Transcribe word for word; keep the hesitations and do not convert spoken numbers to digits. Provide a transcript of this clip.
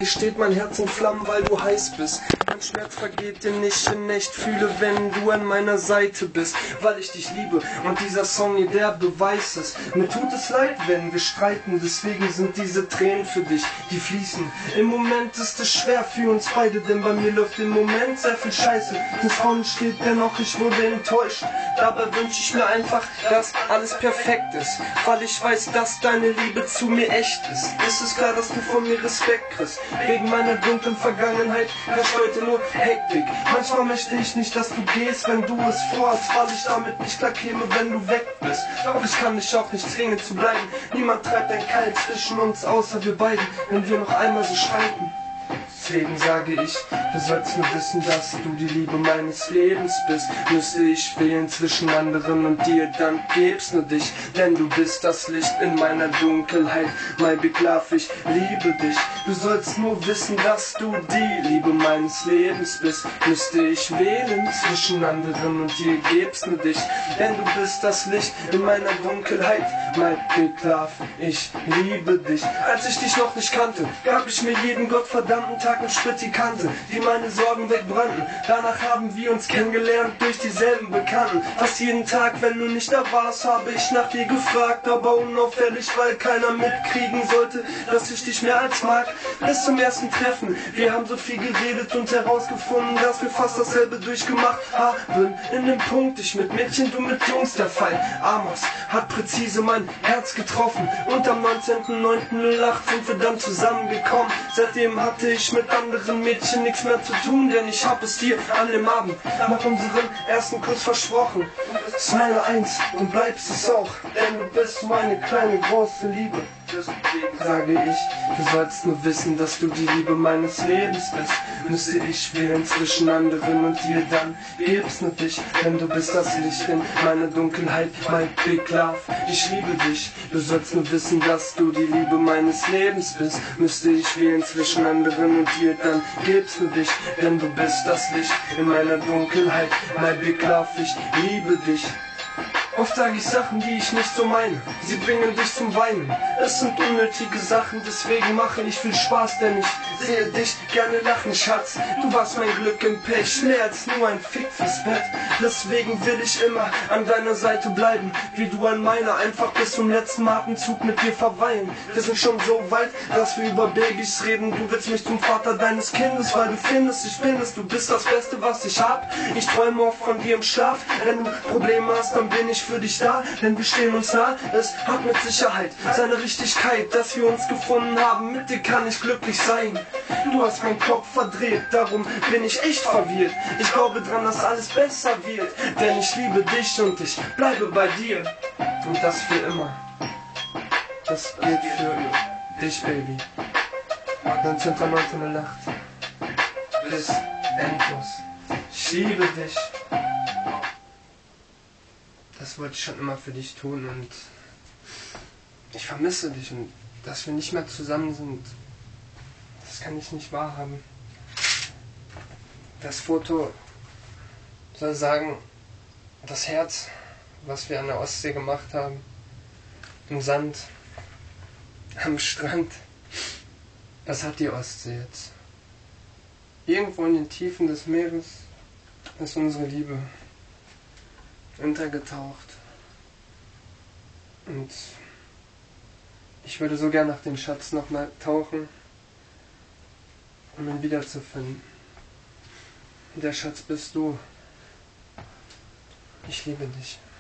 Hier steht mein Herz in Flammen, weil du heiß bist. Mein Schmerz vergeht dir nicht in echt. Fühle, wenn du an meiner Seite bist, weil ich dich liebe. Und dieser Song hier, der beweist es. Mir tut es leid, wenn wir streiten. Deswegen sind diese Tränen für dich, die fließen. Im Moment ist es schwer für uns beide, denn bei mir läuft im Moment sehr viel Scheiße. Das vorne steht dennoch, ich wurde enttäuscht. Dabei wünsche ich mir einfach, dass alles perfekt ist. Weil ich weiß, dass deine Liebe zu mir echt ist. Ist es klar, dass du von mir Respekt kriegst? Wegen meiner dunklen Vergangenheit herrscht heute nur Hektik. Manchmal möchte ich nicht, dass du gehst, wenn du es vorhast, weil ich damit nicht klar käme, wenn du weg bist. Doch ich kann dich auch nicht zwingen zu bleiben. Niemand treibt ein Keil zwischen uns, außer wir beiden, wenn wir noch einmal so streiten. Deswegen sage ich, du sollst nur wissen, dass du die Liebe meines Lebens bist. Müsste ich wählen zwischen anderen und dir, dann gäb's nur dich. Denn du bist das Licht in meiner Dunkelheit. My big love, ich liebe dich. Du sollst nur wissen, dass du die Liebe meines Lebens bist. Müsste ich wählen zwischen anderen und dir, gäb's nur dich. Denn du bist das Licht in meiner Dunkelheit. My big love, ich liebe dich. Als ich dich noch nicht kannte, gab ich mir jeden gottverdammten Tag und split die Kante, die meine Sorgen wegbrannten. Danach haben wir uns kennengelernt durch dieselben Bekannten. Fast jeden Tag, wenn du nicht da warst, habe ich nach dir gefragt, aber unauffällig, weil keiner mitkriegen sollte, dass ich dich mehr als mag. Bis zum ersten Treffen, wir haben so viel geredet und herausgefunden, dass wir fast dasselbe durchgemacht haben. In dem Punkt, ich mit Mädchen, du mit Jungs, der Fall Amos hat präzise mein Herz getroffen. Und am neunzehnten neunten nullacht sind wir dann zusammengekommen. Seitdem hatte ich mit anderen Mädchen nichts mehr zu tun, denn ich hab es dir an dem Abend nach unserem ersten Kuss versprochen. Smile eins und bleibst es auch, denn du bist meine kleine große Liebe. Deswegen sage ich, du sollst nur wissen, dass du die Liebe meines Lebens bist. Müsste ich wählen zwischen anderen und dir, dann gäb's nur dich, denn du bist das Licht in meiner Dunkelheit, my big love, ich liebe dich. Du sollst nur wissen, dass du die Liebe meines Lebens bist. Müsste ich wählen zwischen anderen und dir, dann gäb's nur dich, denn du bist das Licht in meiner Dunkelheit, my big love, ich liebe dich. Oft sage ich Sachen, die ich nicht so meine. Sie bringen dich zum Weinen. Es sind unnötige Sachen, deswegen mache ich viel Spaß, denn ich sehe dich gerne lachen, Schatz. Du warst mein Glück im Pech, mehr als nur ein Fick fürs Bett. Deswegen will ich immer an deiner Seite bleiben, wie du an meiner, einfach bis zum letzten Atemzug mit dir verweilen. Wir sind schon so weit, dass wir über Babys reden. Du willst mich zum Vater deines Kindes, weil du findest, ich bin es. Du bist das Beste, was ich hab. Ich träume oft von dir im Schlaf. Wenn du Probleme hast, dann bin ich für dich da, denn wir stehen uns nah. Es hat mit Sicherheit seine Richtigkeit, dass wir uns gefunden haben. Mit dir kann ich glücklich sein. Du hast meinen Kopf verdreht, darum bin ich echt verwirrt. Ich glaube dran, dass alles besser wird, denn ich liebe dich und ich bleibe bei dir. Und das für immer. Das gilt für dich, Baby. neunzehnter neunter nullacht bis endlos. Ich liebe dich. Das wollte ich schon immer für dich tun und ich vermisse dich und dass wir nicht mehr zusammen sind, das kann ich nicht wahrhaben. Das Foto soll sagen, das Herz, was wir an der Ostsee gemacht haben, im Sand, am Strand, das hat die Ostsee jetzt. Irgendwo in den Tiefen des Meeres ist unsere Liebe untergetaucht. Und ich würde so gern nach dem Schatz nochmal tauchen, um ihn wiederzufinden. Und der Schatz bist du. Ich liebe dich.